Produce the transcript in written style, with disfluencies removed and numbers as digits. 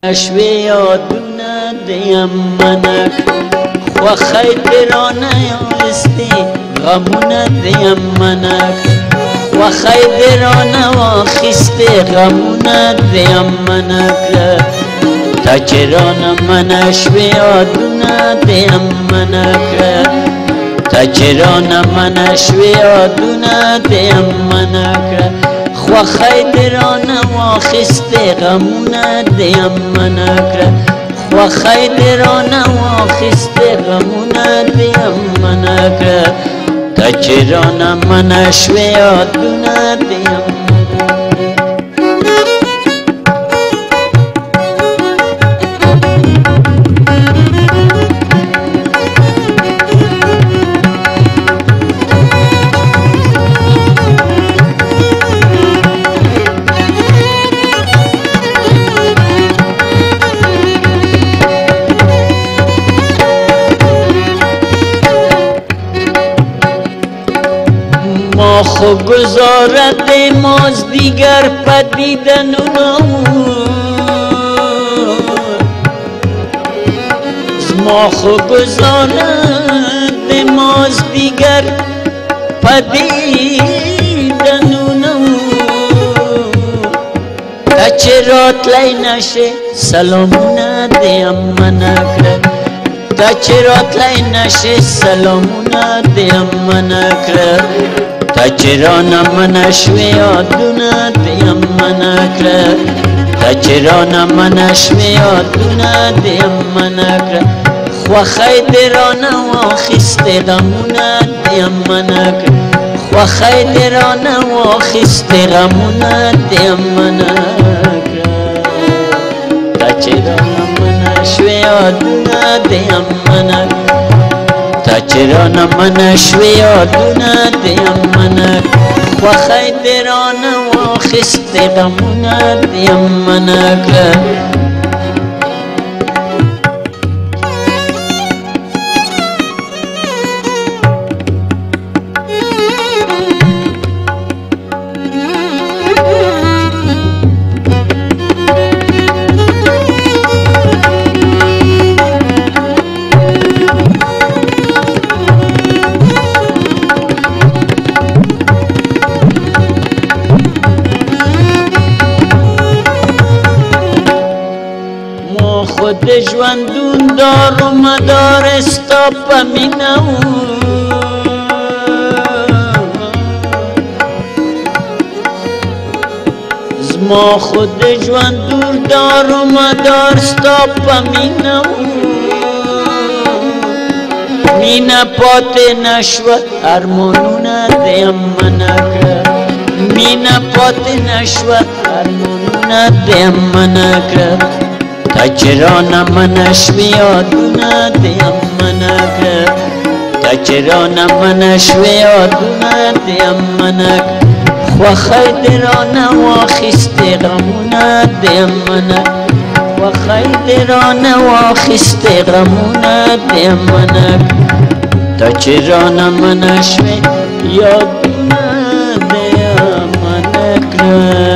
اشوی یادونه دیم منک خو خیدرانه یاستی غمونه دیم منک خو خیدرانه واخستی غمونه دیم منک تا چرانه من اشوی یادونه دیم منک تا چرانه من اشوی یادونه دیم منک خو خیدرانه واخستی غمونه دیم منک خو خیدرانه واخستی غمونه دیم منک تا چرانه من اشوی یادونه دیم ما خو گذارد ماز دیگر پدیدن ما خو گذارد ماز دیگر پدیدن چرات لی نشه سلامونه دیم منک تا چرات لی نشه سلامونه دیم منک تا چرانه من اشوی یادونه دیم منک تا چرانه من اشوی یادونه دیم منک خو خیدرانه واخستی غمونه دیم منک خو خیدرانه واخستی غمونه دیم منک تا چرانه من اشوی یادونه دیم منک تا چرانه من اشوی یادونه دیم منک خو خیدرانه واخستی غمونه دیم منک خود ژوندون دار و مدار استا پمینو زما خود ژوندون دار و مدار استا پمینو مینا پاته نشوه ارمانونه دیم منک مینا پاته نشوه ارمانونه دیم منک تا چرانه من اشوی یادونه دیم منک تا چرانه من اشوی یادونه دیم منک خو خیدرانه واخستی غمونه دیم منک خو خیدرانه واخستی غمونه دیم منک تا چرانه من اشوی یادونه دیم منک